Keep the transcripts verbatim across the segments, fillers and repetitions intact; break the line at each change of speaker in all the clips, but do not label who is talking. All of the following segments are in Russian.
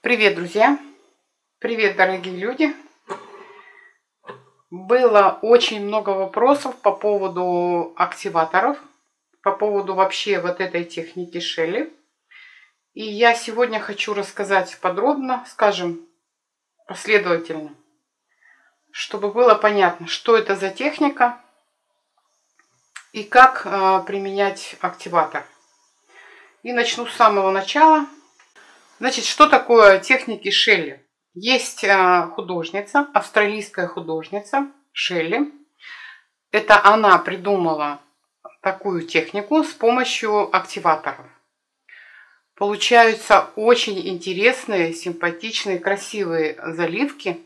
Привет, друзья! Привет, дорогие люди! Было очень много вопросов по поводу активаторов, по поводу вообще вот этой техники Шелли. И я сегодня хочу рассказать подробно, скажем, последовательно, чтобы было понятно, что это за техника и как э, применять активатор. И начну с самого начала. Значит, что такое техники Шелли? Есть художница, австралийская художница Шелли. Это она придумала такую технику с помощью активаторов. Получаются очень интересные, симпатичные, красивые заливки.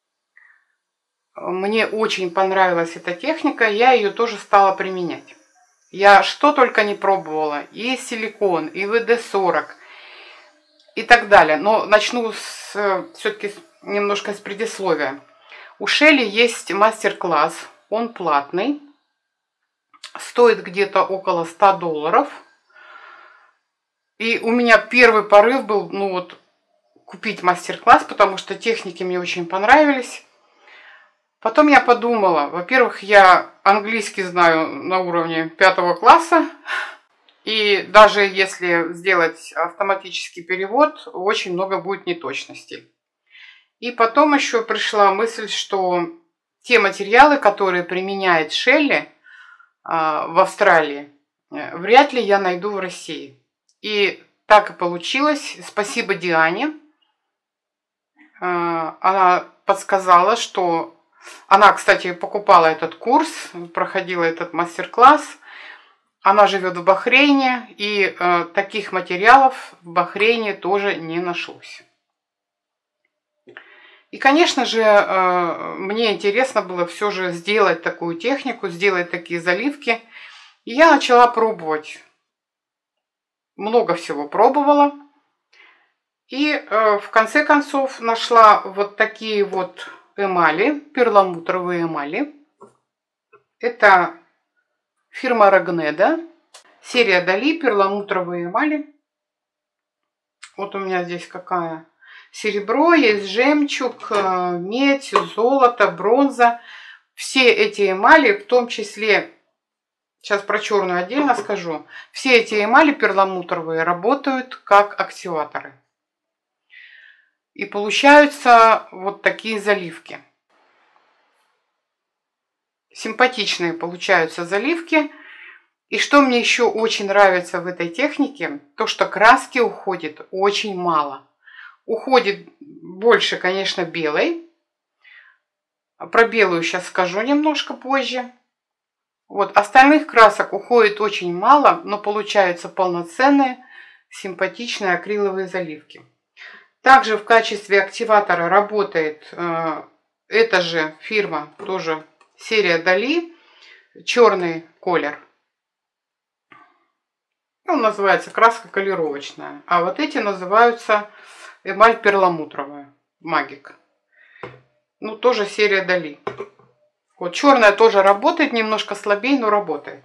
Мне очень понравилась эта техника, я ее тоже стала применять. Я что только не пробовала, и силикон, и вэ дэ сорок, и так далее. Но начну с, все-таки немножко с предисловия. У Шелли есть мастер-класс, он платный, стоит где-то около ста долларов. И у меня первый порыв был, ну вот, купить мастер-класс, потому что техники мне очень понравились. Потом я подумала, во-первых, я английский знаю на уровне пятого класса, и даже если сделать автоматический перевод, очень много будет неточностей. И потом еще пришла мысль, что те материалы, которые применяет Шелли в Австралии, вряд ли я найду в России. И так и получилось. Спасибо Диане. Она подсказала, что... Она, кстати, покупала этот курс, проходила этот мастер-класс. Она живет в Бахрейне, и э, таких материалов в Бахрейне тоже не нашлось. И, конечно же, э, мне интересно было все же сделать такую технику, сделать такие заливки. И я начала пробовать. Много всего пробовала. И э, в конце концов нашла вот такие вот эмали, перламутровые эмали. Это фирма Рогнеда, серия Дали, перламутровые эмали. Вот у меня здесь какая. Серебро, есть жемчуг, медь, золото, бронза. Все эти эмали, в том числе, сейчас про черную отдельно скажу, все эти эмали перламутровые работают как активаторы. И получаются вот такие заливки. Симпатичные получаются заливки. И что мне еще очень нравится в этой технике, то что краски уходит очень мало. Уходит больше, конечно, белой. Про белую сейчас скажу немножко позже. Вот, остальных красок уходит очень мало, но получаются полноценные, симпатичные акриловые заливки. Также в качестве активатора работает э, эта же фирма, тоже серия Дали, черный колер. Он называется краска колировочная. А вот эти называются эмаль перламутровая, магик. Ну, тоже серия Дали. Вот черная тоже работает, немножко слабее, но работает.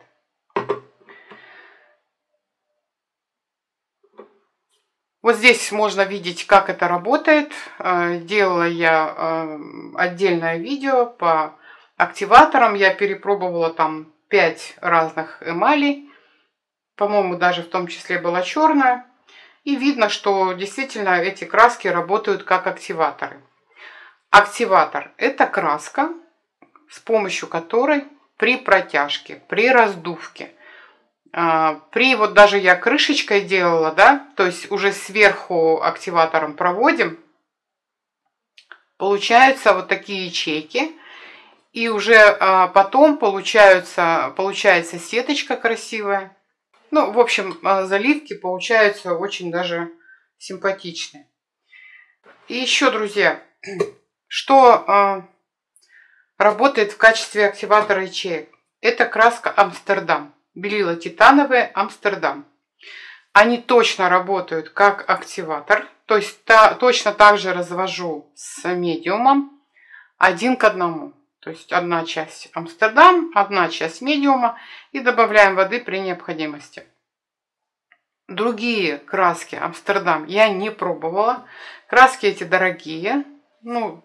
Вот здесь можно видеть, как это работает. Делала я отдельное видео по активаторам. Я перепробовала там пять разных эмалей. По-моему, даже в том числе была черная. И видно, что действительно эти краски работают как активаторы. Активатор – это краска, с помощью которой при протяжке, при раздувке, при, вот даже я крышечкой делала, да, то есть уже сверху активатором проводим, получаются вот такие ячейки, и уже потом получаются, получается сеточка красивая. Ну, в общем, заливки получаются очень даже симпатичные. И еще, друзья, что работает в качестве активатора ячеек. Это краска Амстердам. Белила титановые Амстердам. Они точно работают как активатор. То есть та, точно так же развожу с медиумом один к одному. То есть одна часть Амстердам, одна часть медиума. И добавляем воды при необходимости. Другие краски Амстердам я не пробовала. Краски эти дорогие. Ну,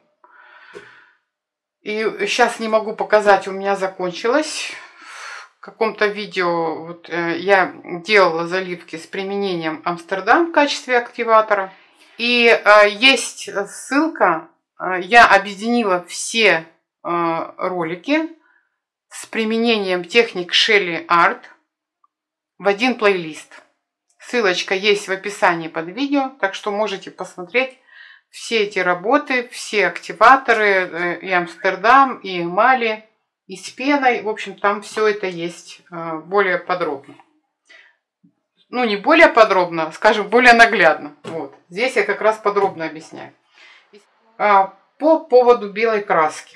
и сейчас не могу показать, у меня закончилось. В каком-то видео вот, э, я делала заливки с применением Амстердам в качестве активатора. И э, есть ссылка, э, я объединила все э, ролики с применением техник Shelly Art в один плейлист. Ссылочка есть в описании под видео, так что можете посмотреть все эти работы, все активаторы, и Амстердам, и эмали, и с пеной. В общем, там все это есть более подробно. Ну, не более подробно, скажем, более наглядно. Вот. Здесь я как раз подробно объясняю. По поводу белой краски.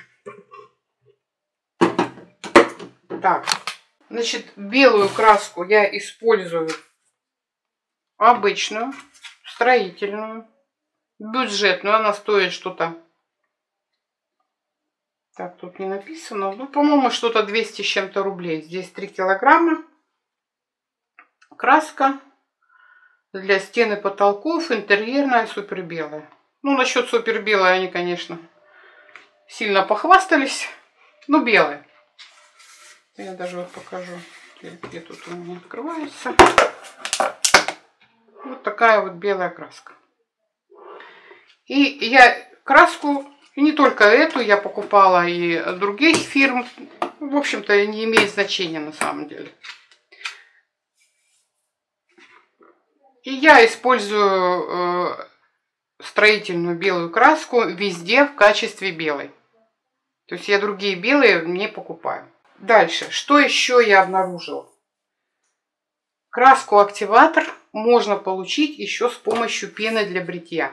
Так, значит, белую краску я использую обычную, строительную, бюджетную. Она стоит что-то, так, тут не написано, ну, по-моему, что-то двести с чем-то рублей. Здесь три килограмма. Краска для стен и потолков, интерьерная, супер белая. Ну, насчет супер белой они, конечно, сильно похвастались. Ну, белая. Я даже вот покажу, где тут у меня открывается. Вот такая вот белая краска. И я краску, и не только эту, я покупала и других фирм. В общем-то, не имеет значения на самом деле. И я использую э, строительную белую краску везде в качестве белой. То есть я другие белые не покупаю. Дальше, что еще я обнаружила? Краску-активатор можно получить еще с помощью пены для бритья.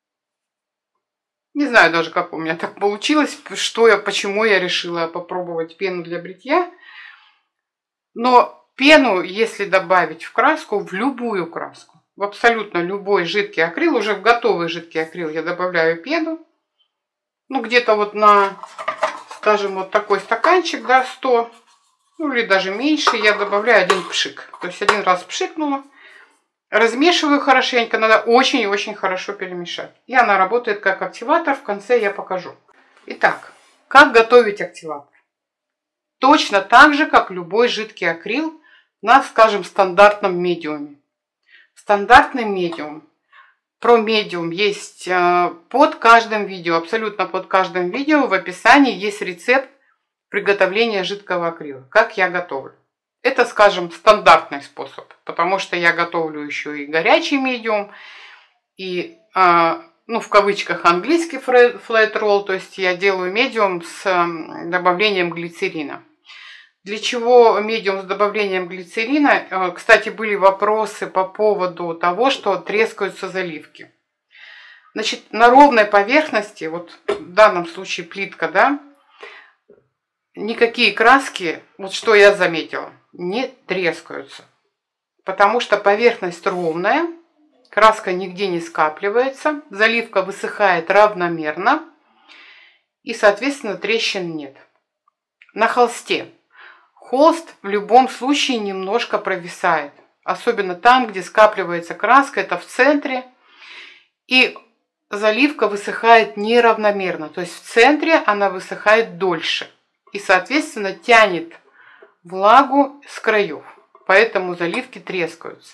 Не знаю даже, как у меня так получилось, что я, почему я решила попробовать пену для бритья. Но пену, если добавить в краску, в любую краску, в абсолютно любой жидкий акрил, уже в готовый жидкий акрил я добавляю пену. Ну, где-то вот на, скажем, вот такой стаканчик, да, сто, ну или даже меньше, я добавляю один пшик. То есть один раз пшикнула. Размешиваю хорошенько, надо очень и очень хорошо перемешать. И она работает как активатор, в конце я покажу. Итак, как готовить активатор? Точно так же, как любой жидкий акрил на, скажем, стандартном медиуме. Стандартный медиум. Про медиум есть под каждым видео, абсолютно под каждым видео в описании есть рецепт приготовления жидкого акрила. Как я готовлю. Это, скажем, стандартный способ, потому что я готовлю еще и горячий медиум, и, ну, в кавычках, английский flat roll, то есть я делаю медиум с добавлением глицерина. Для чего медиум с добавлением глицерина? Кстати, были вопросы по поводу того, что трескаются заливки. Значит, на ровной поверхности, вот в данном случае плитка, да, никакие краски, вот что я заметила, не трескаются. Потому что поверхность ровная, краска нигде не скапливается, заливка высыхает равномерно и, соответственно, трещин нет. На холсте. Холст в любом случае немножко провисает. Особенно там, где скапливается краска, это в центре. И заливка высыхает неравномерно. То есть в центре она высыхает дольше. И, соответственно, тянет влагу с краев. Поэтому заливки трескаются.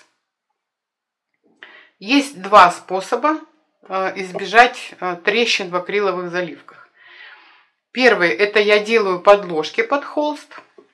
Есть два способа избежать трещин в акриловых заливках. Первый, это я делаю подложки под холст.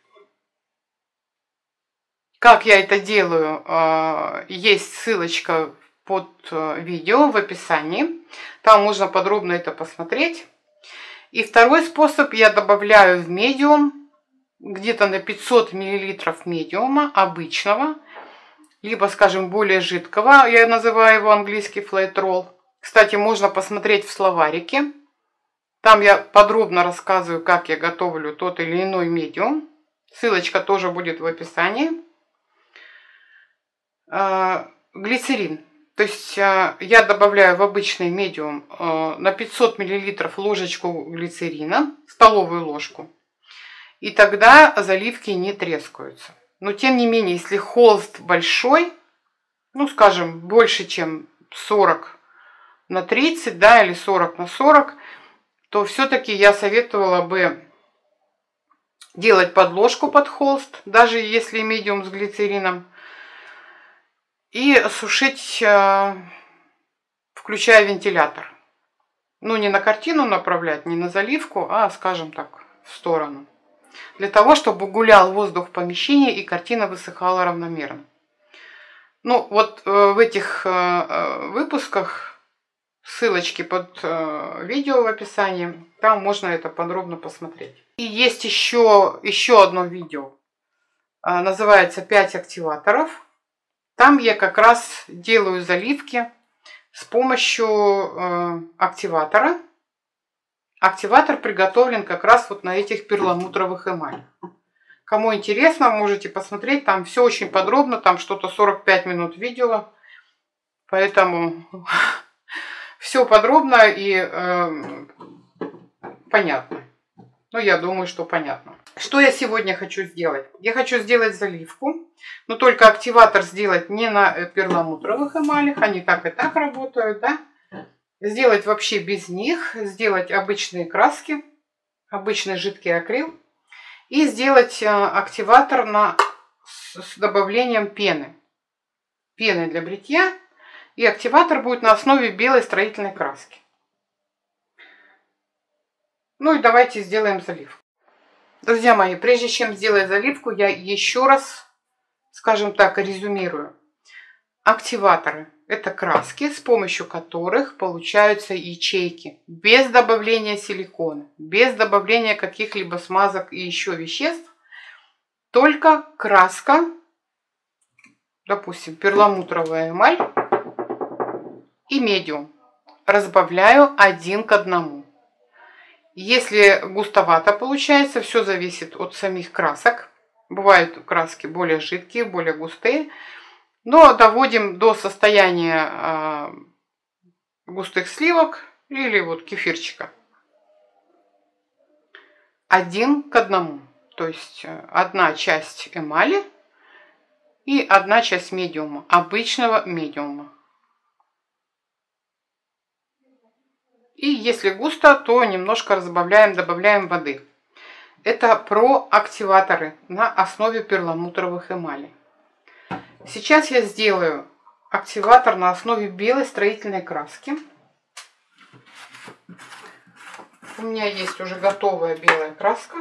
Как я это делаю, есть ссылочка под видео в описании. Там можно подробно это посмотреть. И второй способ, я добавляю в медиум где-то на пятьсот миллилитров медиума обычного, либо, скажем, более жидкого, я называю его английский flat roll. Кстати, можно посмотреть в словарике. Там я подробно рассказываю, как я готовлю тот или иной медиум. Ссылочка тоже будет в описании. Глицерин. То есть я добавляю в обычный медиум на пятьсот миллилитров ложечку глицерина, столовую ложку. И тогда заливки не трескаются. Но тем не менее, если холст большой, ну, скажем, больше, чем сорок на тридцать, да, или сорок на сорок, то все-таки я советовала бы делать подложку под холст, даже если медиум с глицерином, и сушить, включая вентилятор. Ну, не на картину направлять, не на заливку, а, скажем так, в сторону. Для того, чтобы гулял воздух в помещении и картина высыхала равномерно. Ну, вот в этих выпусках, ссылочки под видео в описании, там можно это подробно посмотреть. И есть еще, еще одно видео, называется «пять активаторов». Там я как раз делаю заливки с помощью э, активатора. Активатор приготовлен как раз вот на этих перламутровых эмалях. Кому интересно, можете посмотреть. Там все очень подробно. Там что-то сорок пять минут видео. Поэтому все подробно и э, понятно. Ну, я думаю, что понятно. Что я сегодня хочу сделать? Я хочу сделать заливку. Но только активатор сделать не на перламутровых эмалях. Они так и так работают, да? Сделать вообще без них. Сделать обычные краски. Обычный жидкий акрил. И сделать активатор на, с добавлением пены. Пены для бритья. И активатор будет на основе белой строительной краски. Ну и давайте сделаем заливку. Друзья мои, прежде чем сделать заливку, я еще раз, скажем так, резюмирую. Активаторы – это краски, с помощью которых получаются ячейки. Без добавления силикона, без добавления каких-либо смазок и еще веществ. Только краска, допустим, перламутровая эмаль и медиум. Разбавляю один к одному. Если густовато получается, все зависит от самих красок. Бывают краски более жидкие, более густые. Но доводим до состояния э, густых сливок или вот кефирчика. Один к одному. То есть одна часть эмали и одна часть медиума. Обычного медиума. И если густо, то немножко разбавляем, добавляем воды. Это про активаторы на основе перламутровых эмалей. Сейчас я сделаю активатор на основе белой строительной краски. У меня есть уже готовая белая краска.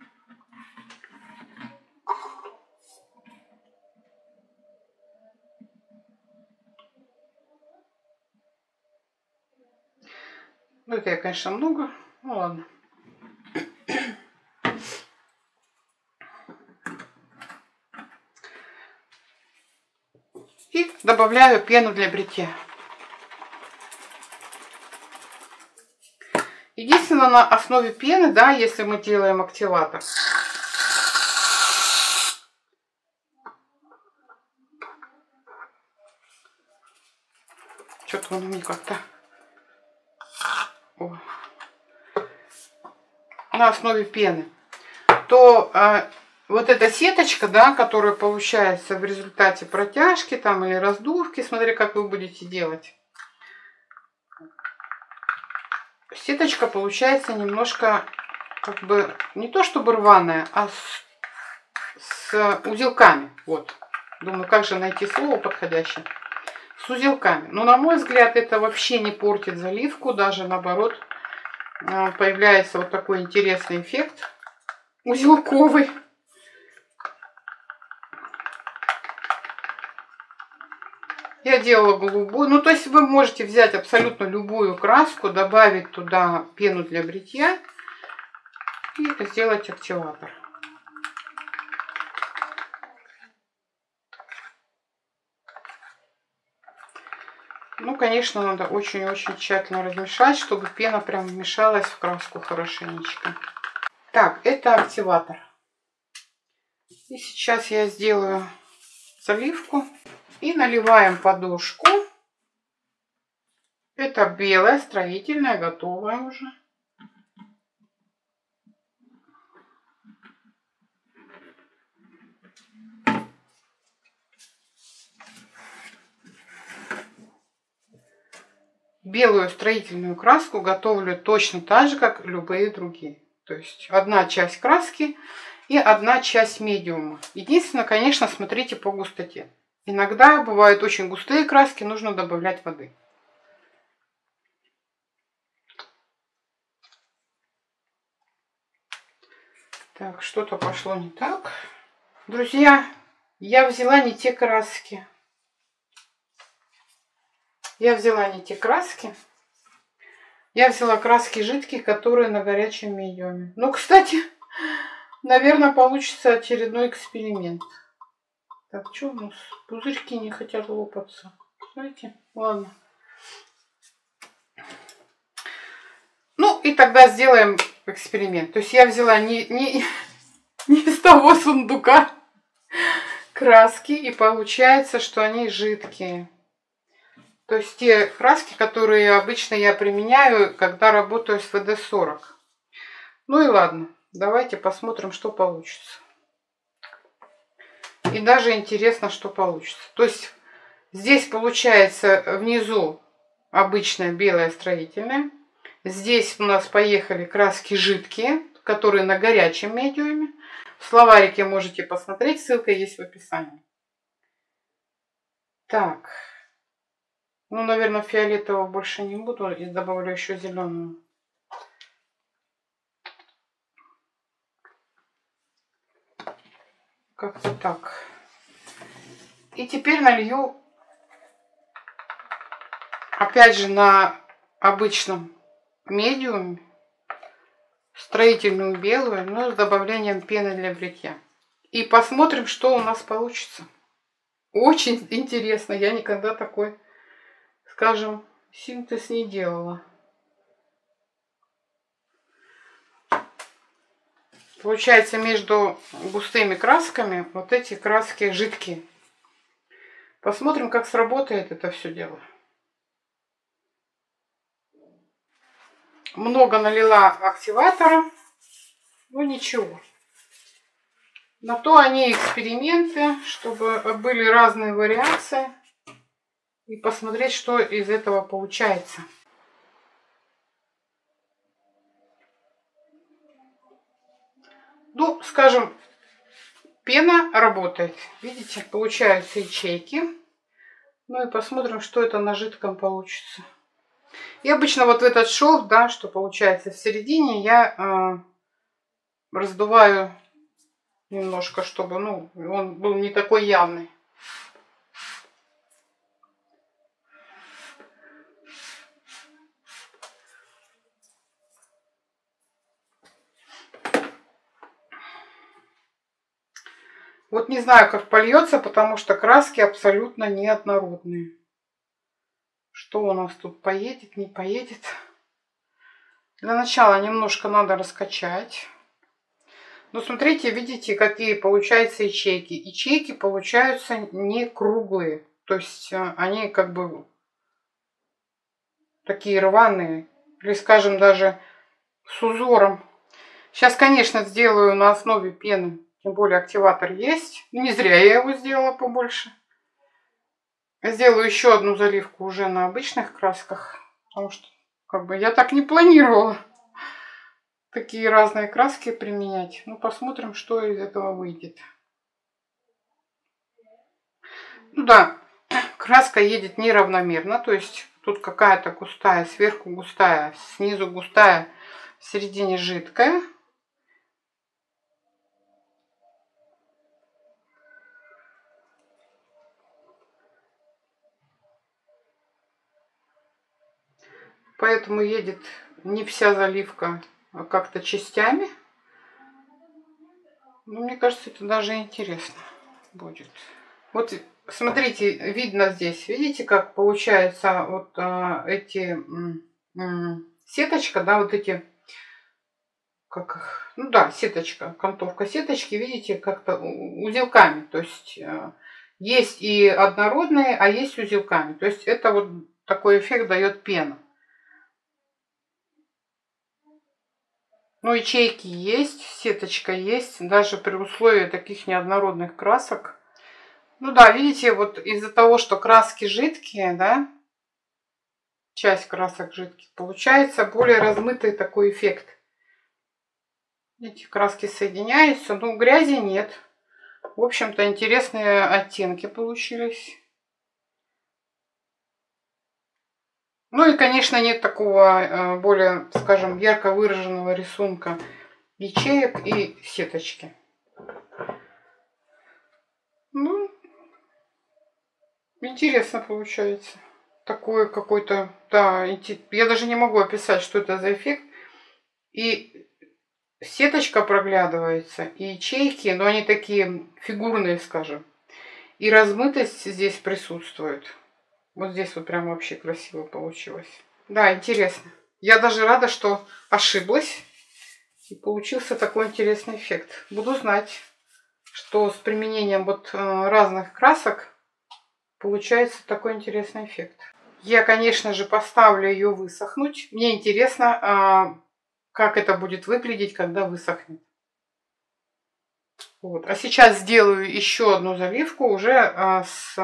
Ну, это я, конечно, много. Ну, ладно. И добавляю пену для бритья. Единственное, на основе пены, да, если мы делаем активатор. Что-то он у меня как-то... На основе пены. То э, вот эта сеточка, да, которая получается в результате протяжки там или раздувки, смотри, как вы будете делать. Сеточка получается немножко, как бы, не то чтобы рваная, а с, с узелками. Вот. Думаю, как же найти слово подходящее. С узелками. Но, на мой взгляд, это вообще не портит заливку. Даже наоборот, появляется вот такой интересный эффект узелковый. Я делала голубую. Ну, то есть вы можете взять абсолютно любую краску, добавить туда пену для бритья и сделать активатор. Ну, конечно, надо очень-очень тщательно размешать, чтобы пена прям вмешалась в краску хорошенечко. Так, это активатор. И сейчас я сделаю заливку. И наливаем подушку. Это белая, строительная, готовая уже. белую строительную краску готовлю точно так же, как любые другие. То есть одна часть краски и одна часть медиума. Единственное, конечно, смотрите по густоте. Иногда бывают очень густые краски, нужно добавлять воды. Так, что-то пошло не так. Друзья, я взяла не те краски. Я взяла не те краски. Я взяла краски жидкие, которые на горячем медиуме. Ну, кстати, наверное, получится очередной эксперимент. Так, что у нас? Пузырьки не хотят лопаться. Знаете? Ладно. Ну, и тогда сделаем эксперимент. То есть я взяла не, не, не из того сундука краски, и получается, что они жидкие. То есть те краски, которые обычно я применяю, когда работаю с вэ дэ сорок. Ну и ладно, давайте посмотрим, что получится. И даже интересно, что получится. То есть здесь получается внизу обычная белая строительная. Здесь у нас поехали краски жидкие, которые на горячем медиуме. В словарике можете посмотреть, ссылка есть в описании. Так. Ну, наверное, фиолетового больше не буду. И добавлю еще зеленую. Как-то так. И теперь налью опять же на обычном медиуме строительную белую, но с добавлением пены для бритья. И посмотрим, что у нас получится. Очень интересно. Я никогда такой, скажем, синтез не делала. Получается, между густыми красками вот эти краски жидкие. Посмотрим, как сработает это все дело. Много налила активатора. Ну ничего. На то они эксперименты, чтобы были разные вариации. И посмотреть, что из этого получается. Ну, скажем, пена работает. Видите, получаются ячейки. Ну и посмотрим, что это на жидком получится. И обычно вот в этот шов, да, что получается в середине, я э, раздуваю немножко, чтобы, ну, он был не такой явный. Вот не знаю, как польется, потому что краски абсолютно неоднородные. Что у нас тут поедет, не поедет. Для начала немножко надо раскачать. Но смотрите, видите, какие получаются ячейки. Ячейки получаются не круглые. То есть они как бы такие рваные. Или, скажем, даже с узором. Сейчас, конечно, сделаю на основе пены. Тем более активатор есть. Не зря я его сделала побольше. Сделаю еще одну заливку уже на обычных красках. Потому что как бы я так не планировала такие разные краски применять. Ну, посмотрим, что из этого выйдет. Ну да, краска едет неравномерно. То есть тут какая-то густая, сверху густая, снизу густая, в середине жидкая. Поэтому едет не вся заливка, а как-то частями. Ну, мне кажется, это даже интересно будет. Вот смотрите, видно здесь, видите, как получается вот а, эти м, сеточка, да, вот эти, как их, ну да, сеточка, окантовка сеточки, видите, как-то узелками. То есть а, есть и однородные, а есть узелками. То есть это вот такой эффект дает пена. Ну, ячейки есть, сеточка есть, даже при условии таких неоднородных красок. Ну да, видите, вот из-за того, что краски жидкие, да, часть красок жидких. Получается более размытый такой эффект. Эти краски соединяются, но грязи нет. В общем-то, интересные оттенки получились. Ну и, конечно, нет такого более, скажем, ярко выраженного рисунка ячеек и сеточки. Ну, интересно получается. Такой какой-то, да, я даже не могу описать, что это за эффект. И сеточка проглядывается, и ячейки, но они такие фигурные, скажем. И размытость здесь присутствует. Вот здесь вот прям вообще красиво получилось. Да, интересно. Я даже рада, что ошиблась. И получился такой интересный эффект. Буду знать, что с применением вот разных красок получается такой интересный эффект. Я, конечно же, поставлю ее высохнуть. Мне интересно, как это будет выглядеть, когда высохнет. Вот. А сейчас сделаю еще одну заливку уже с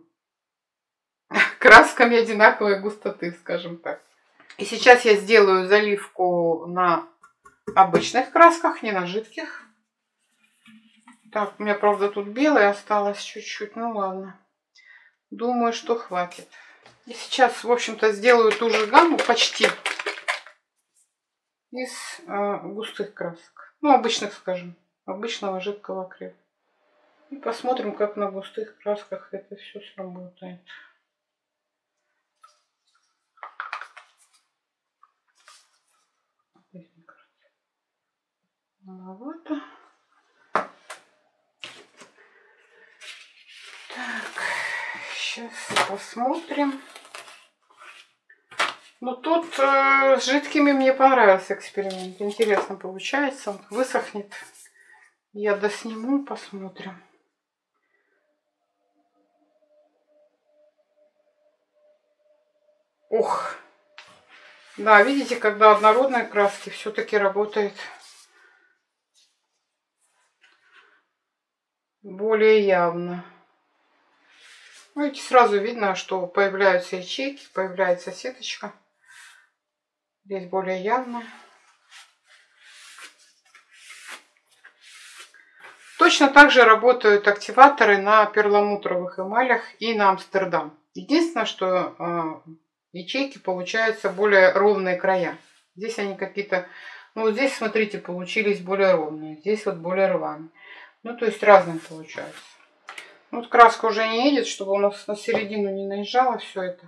красками одинаковой густоты, скажем так. И сейчас я сделаю заливку на обычных красках, не на жидких. Так, у меня, правда, тут белое осталось чуть-чуть, ну ладно. Думаю, что хватит. И сейчас, в общем-то, сделаю ту же гамму почти из э, густых красок. Ну, обычных, скажем, обычного жидкого акрила. И посмотрим, как на густых красках это все сработает. Вот. Так, сейчас посмотрим. Ну тут э, с жидкими мне понравился эксперимент. Интересно получается. Он высохнет. Я досниму, посмотрим. Ох. Да, видите, когда однородные краски, все-таки работает более явно. Видите, сразу видно, что появляются ячейки, появляется сеточка. Здесь более явно. Точно так же работают активаторы на перламутровых эмалях и на Амстердам. Единственное, что э, ячейки получаются более ровные края. Здесь они какие-то... Ну вот здесь, смотрите, получились более ровные. Здесь вот более рваные. Ну то есть разные получаются. Вот краска уже не едет, чтобы у нас на середину не наезжало все это.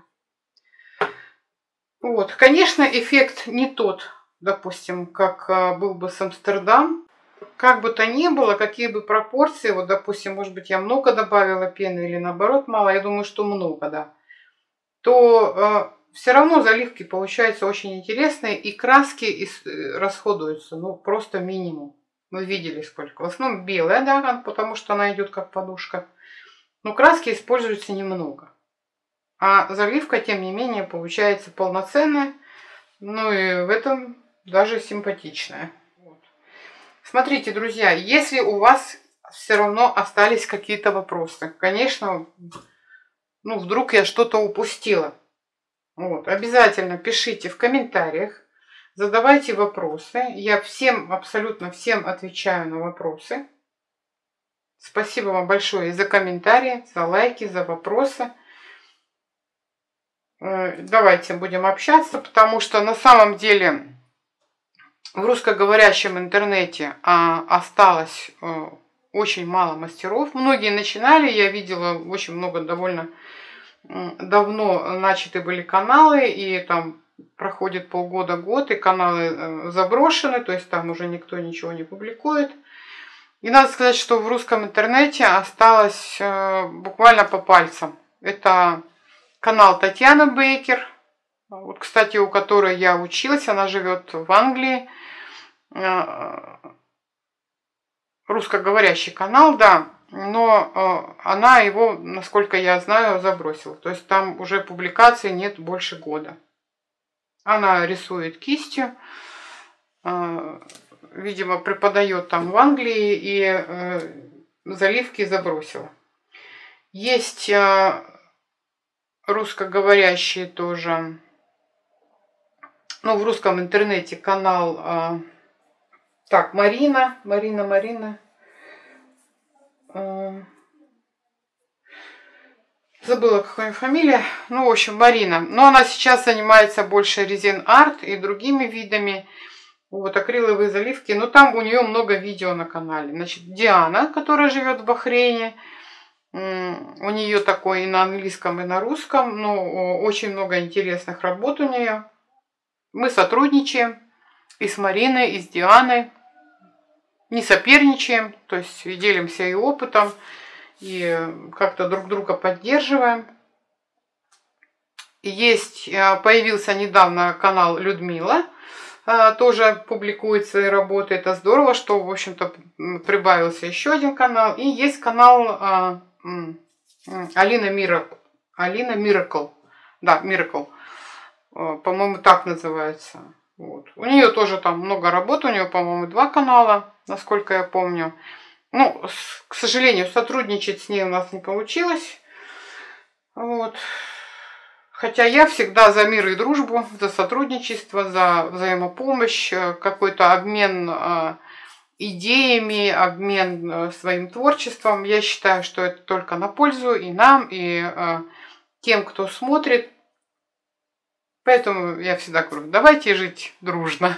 Вот, конечно, эффект не тот, допустим, как был бы с Амстердам. Как бы то ни было, какие бы пропорции, вот, допустим, может быть, я много добавила пены или наоборот мало, я думаю, что много, да, то э, все равно заливки получаются очень интересные, и краски из, э, расходуются, ну, просто минимум. Вы видели сколько. В основном белая, да, потому что она идет как подушка. Но краски используются немного. А заливка, тем не менее, получается полноценная. Ну и в этом даже симпатичная. Вот. Смотрите, друзья, если у вас все равно остались какие-то вопросы, конечно, ну вдруг я что-то упустила. Вот, обязательно пишите в комментариях, задавайте вопросы. Я всем, абсолютно всем отвечаю на вопросы. Спасибо вам большое за комментарии, за лайки, за вопросы. Давайте будем общаться, потому что на самом деле в русскоговорящем интернете осталось очень мало мастеров. Многие начинали, я видела очень много, довольно давно начаты были каналы, и там проходит полгода-год, и каналы заброшены, то есть там уже никто ничего не публикует. И надо сказать, что в русском интернете осталось буквально по пальцам. Это канал Татьяны Бейкер, вот, кстати, у которой я училась, она живет в Англии. Русскоговорящий канал, да, но она его, насколько я знаю, забросила. То есть там уже публикаций нет больше года. Она рисует кистью, видимо, преподает там в Англии, и заливки забросила. Есть русскоговорящие тоже ну, в русском интернете канал, э, так, Марина, Марина, Марина, э, забыла, какая фамилия, ну, в общем, Марина, но она сейчас занимается больше резин-арт и другими видами, вот, акриловые заливки, но там у нее много видео на канале. Значит, Диана, которая живет в Бахрейне, у нее такой и на английском, и на русском, ну, очень много интересных работ у нее. Мы сотрудничаем и с Мариной, и с Дианой, не соперничаем, то есть и делимся и опытом, и как-то друг друга поддерживаем. Есть, появился недавно канал Людмила, тоже публикует свои работы. Это здорово, что, в общем-то, прибавился еще один канал. И есть канал Алина Миракл. Алина Миракл. Да, Миракл. По-моему, так называется. Вот. У нее тоже там много работ. У нее, по-моему, два канала, насколько я помню. Ну, к сожалению, сотрудничать с ней у нас не получилось. Вот. Хотя я всегда за мир и дружбу, за сотрудничество, за взаимопомощь, какой-то обмен идеями, обмен своим творчеством. Я считаю, что это только на пользу и нам, и тем, кто смотрит. Поэтому я всегда говорю, давайте жить дружно.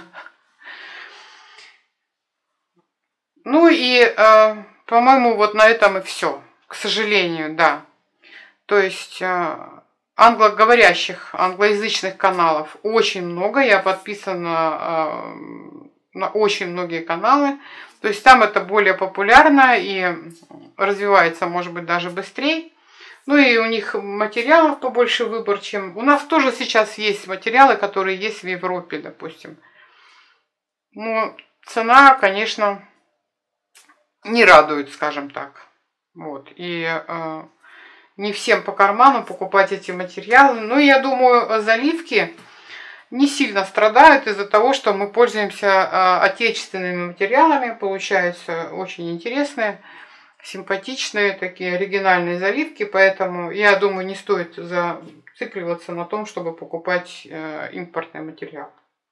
Ну и, по-моему, вот на этом и все. К сожалению, да. То есть англоговорящих, англоязычных каналов очень много. Я подписана на очень многие каналы. То есть там это более популярно и развивается, может быть, даже быстрее. Ну и у них материалов побольше выбор, чем... У нас тоже сейчас есть материалы, которые есть в Европе, допустим. Но цена, конечно, не радует, скажем так. Вот. И э, не всем по карману покупать эти материалы. Но я думаю, заливки не сильно страдают из-за того, что мы пользуемся э, отечественными материалами. Получаются очень интересные, симпатичные, такие оригинальные заливки. Поэтому, я думаю, не стоит зацикливаться на том, чтобы покупать э, импортный материал.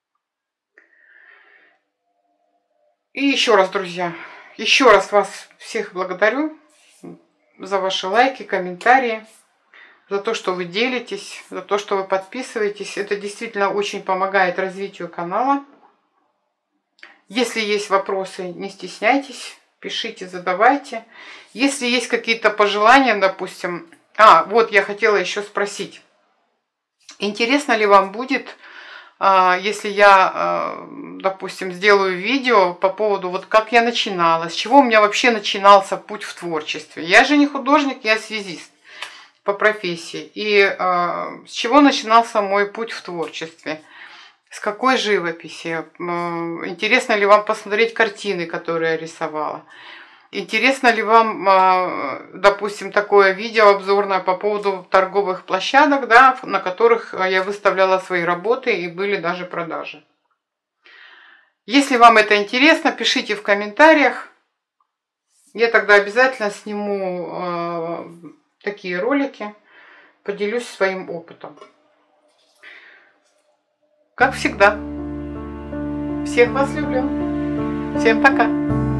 И еще раз, друзья, еще раз вас всех благодарю за ваши лайки, комментарии, за то, что вы делитесь, за то, что вы подписываетесь. Это действительно очень помогает развитию канала. Если есть вопросы, не стесняйтесь, пишите, задавайте. Если есть какие-то пожелания, допустим... А, вот я хотела еще спросить. Интересно ли вам будет, если я, допустим, сделаю видео по поводу, вот как я начинала, с чего у меня вообще начинался путь в творчестве. Я же не художник, я связист по профессии. И с чего начинался мой путь в творчестве? С какой живописи? Интересно ли вам посмотреть картины, которые я рисовала? Интересно ли вам, допустим, такое видео обзорное по поводу торговых площадок, да, на которых я выставляла свои работы и были даже продажи? Если вам это интересно, пишите в комментариях. Я тогда обязательно сниму такие ролики, поделюсь своим опытом. Как всегда. Всех вас люблю. Всем пока.